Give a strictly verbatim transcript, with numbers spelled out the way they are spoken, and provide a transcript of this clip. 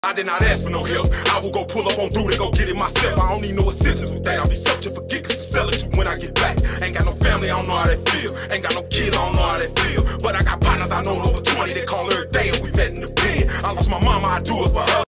I did not ask for no help. I will go pull up on dude and go get it myself. I don't need no assistance with that. I'll be searching for giggles to sell it to when I get back. Ain't got no family, I don't know how that feel. Ain't got no kids, I don't know how that feel. But I got partners I know over twenty, they call every day and we met in the pen. I lost my mama, I do it for her.